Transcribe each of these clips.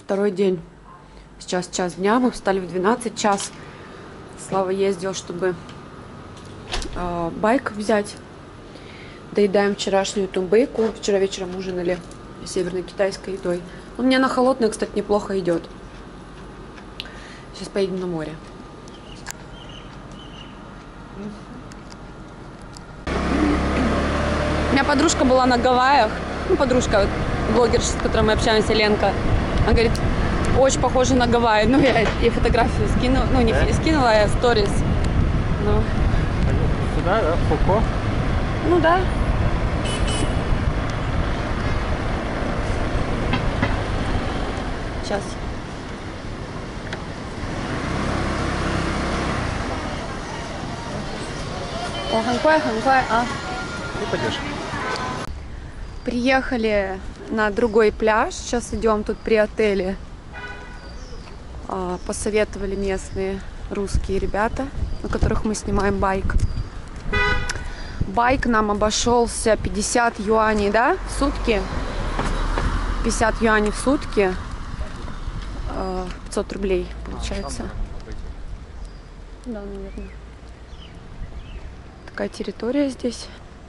Второй день. Сейчас час дня, мы встали в 12 час. Слава ездил, чтобы байк взять. Доедаем вчерашнюю тумбейку. Вчера вечером ужинали северной китайской едой. Он мне на холодную, кстати, неплохо идет. Сейчас поедем на море. У меня подружка была на Гавайях. Ну, подружка, блогер, с которой мы общаемся, Ленка. Она говорит, очень похоже на Гавайи. Ну, я ей фотографию скинула. Ну, не скинула, я сторис. Ну. Сюда, да? Фуко? Ну, да. Сейчас. О,很快, а. И пойдешь. Приехали на другой пляж. Сейчас идем тут при отеле. Посоветовали местные русские ребята, на которых мы снимаем байк. Байк нам обошелся 50 юаней, да, в сутки. 50 юаней в сутки. 500 рублей получается. Да, наверное. Такая территория здесь.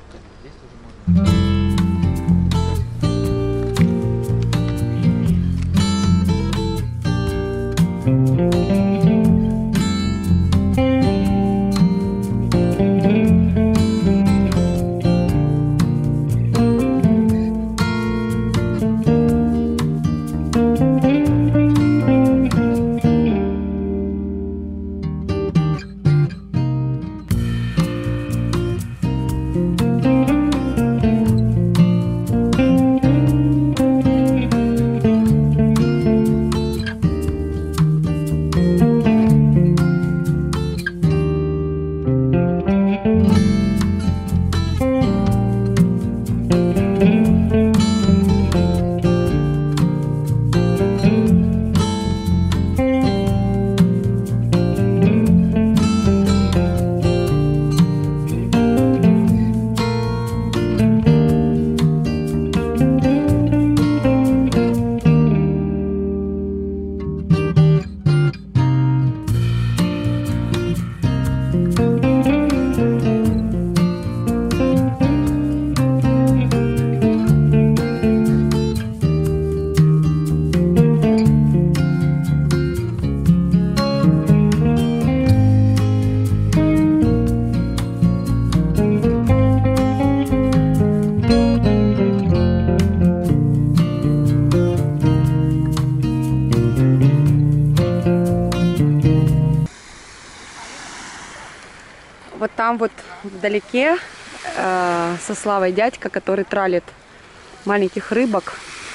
Вот там вот вдалеке со Славой дядька, который тралит маленьких рыбок.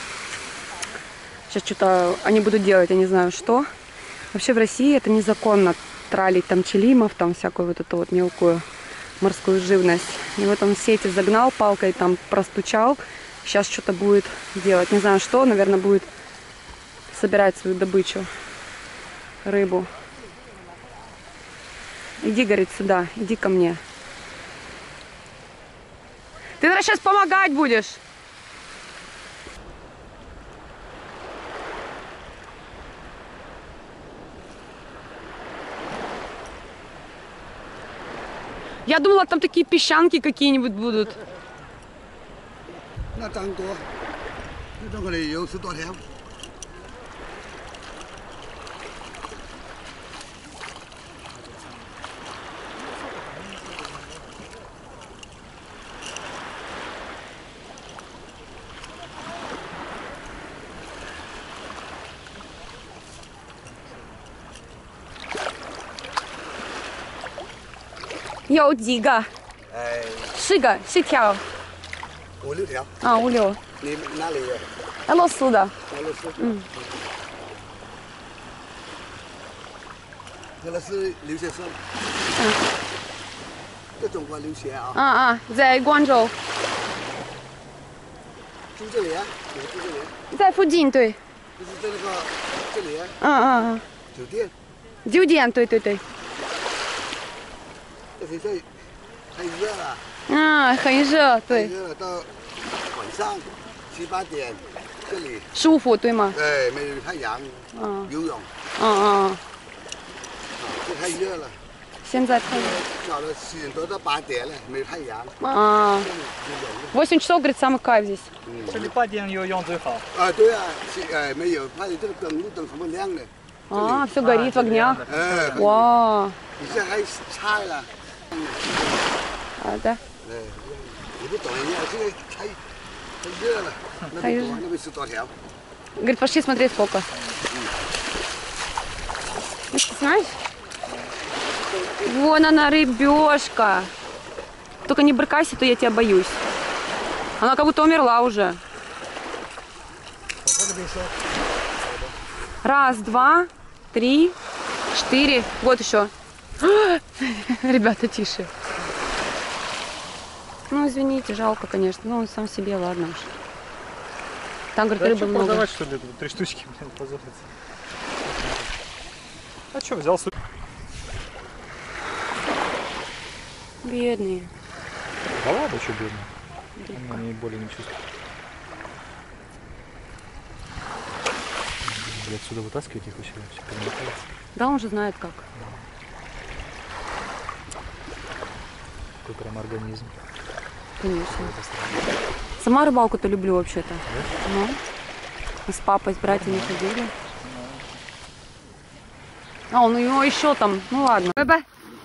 Сейчас что-то они будут делать, я не знаю что. Вообще в России это незаконно тралить там челимов, там всякую вот эту вот мелкую морскую живность. И вот он сети загнал палкой, там простучал. Сейчас что-то будет делать, не знаю что, наверное, будет собирать свою добычу, рыбу. Иди, говорит, сюда, иди ко мне. Ты, наверное, сейчас помогать будешь. Я думала, там такие песчанки какие-нибудь будут.有几个？4个，4条。 5、6条。 啊，5、6。 你哪里有？ 俄罗斯的。 俄罗斯。 嗯。 俄罗斯留学生。 嗯。 在中国留学啊。 啊啊，在广州。 住这里啊？你们住这里？ 在附近，对。 就是在那个这里啊？ 嗯嗯嗯。 酒店。 酒店，对对对。 这现在很热了。 嗯，很热，对。 很热了，到晚上7、8点，这里舒服对吗？ 没有太阳，游泳，这太热了。 现在太搞了7点多到8点了，没有太阳。 8 часов, говорит, самый кайф здесь. 这里8点游泳最好。 对啊，没有，发现这个路灯什么亮的。 Все горит в огнях. 哇， 你现在还拆了。 да. 你不懂人家这个太热了，那边10多条。 Говорит, пошли смотреть сколько. Ты знаешь? Вон она, рыбешка. Только не брыкайся, то я тебя боюсь. Она как будто умерла уже. Раз, два, 3, 4. Вот еще. Ребята, тише. Ну, извините, жалко, конечно. Ну, он сам себе, ладно уж. Там, говорит, Да рыбы что много. продавать, что ли? 3 штучки, блин, позориться. А что, взял су... Бедные. Да ладно, что бедно. Они боли не чувствуют. И отсюда вытаскивать их вообще перемотается. Да, он же знает как. Какой прям организм. Конечно. Сама рыбалку-то люблю вообще-то. Ну, мы с папой, с братьями ходили. А, он у него еще там. Ну ладно. Бай-бай.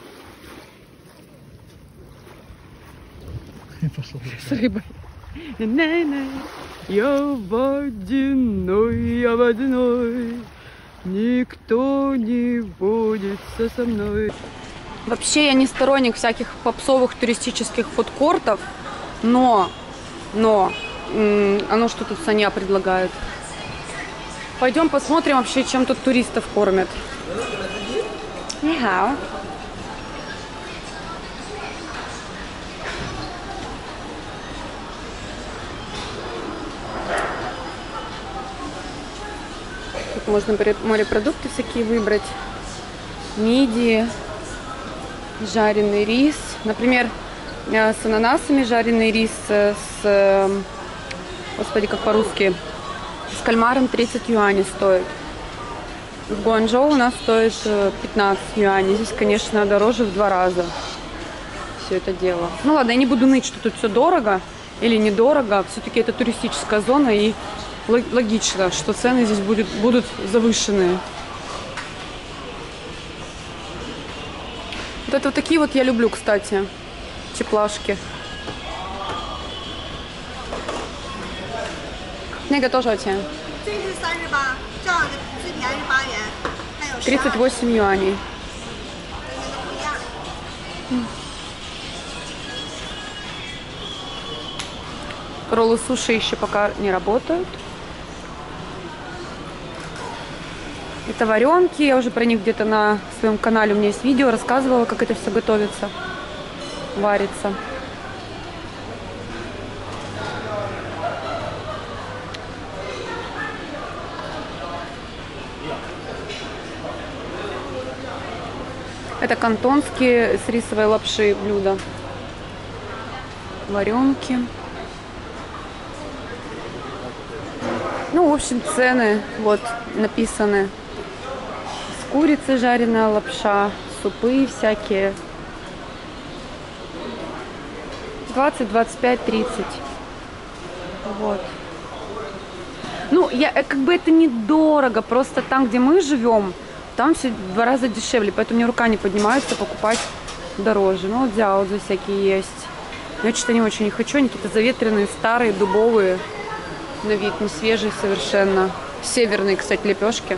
С рыбой. Я водяной, никто не водится со мной. Вообще я не сторонник всяких попсовых туристических фудкортов, но оно что тут Саня предлагает. Пойдем посмотрим вообще, чем тут туристов кормят. Нихао. Тут можно морепродукты всякие выбрать. Мидии, жареный рис. Например, с ананасами жареный рис с, господи, как по-русски, с кальмаром 30 юаней стоит. В Гуанчжоу у нас стоит 15 юаней. Здесь, конечно, дороже в 2 раза все это дело. Ну ладно, я не буду ныть, что тут все дорого или недорого. Все-таки это туристическая зона, и логично, что цены здесь будут завышенные. Вот это вот такие вот я люблю, кстати, теплашки. Нега тоже о тебе. 38 юаней. Роллы суши еще пока не работают. Это варенки. Я уже про них где-то на своем канале, у меня есть видео, рассказывала, как это все готовится, варится. Это кантонские с рисовой лапши блюда. Варенки. Ну, в общем, цены вот написаны. С курицей жареная лапша, супы всякие. 20, 25, 30. Вот. Ну, как бы это недорого, просто там, где мы живем, там все в 2 раза дешевле, поэтому мне рука не поднимается покупать дороже. Ну, вот дзяоцзы всякие есть. Но я что-то не очень не хочу, они какие-то заветренные, старые, дубовые. На вид не свежие совершенно. Северные, кстати, лепешки.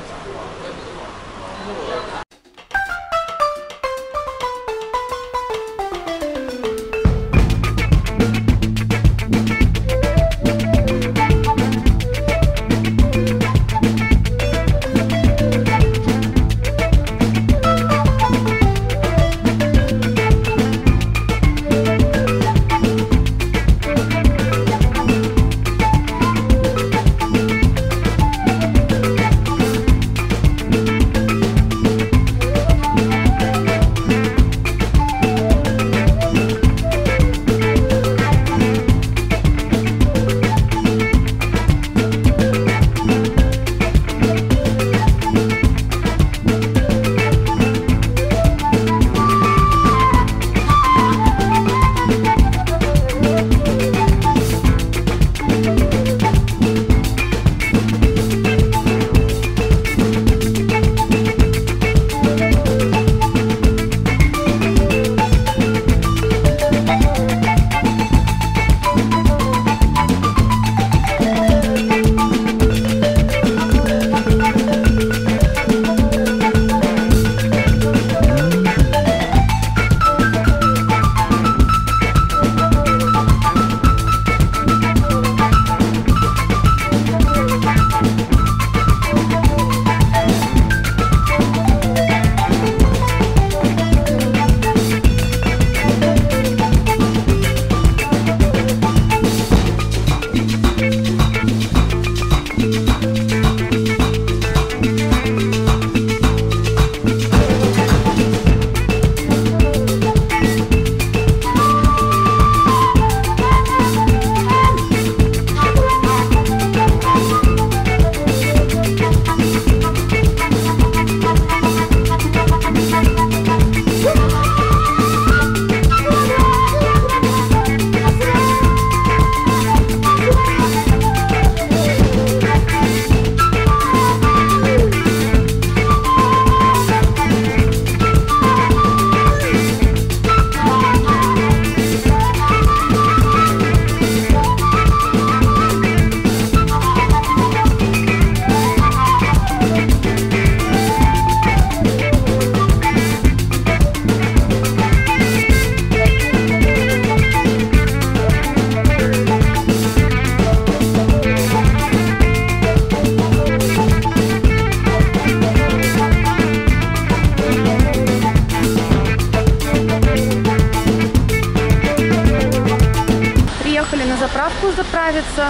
Сверху заправиться.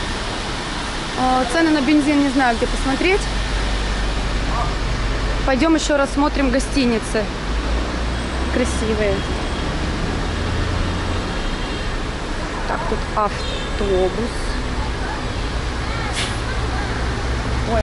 Цены на бензин не знаю, где посмотреть. Пойдем еще рассмотрим гостиницы. Красивые. Так, тут автобус.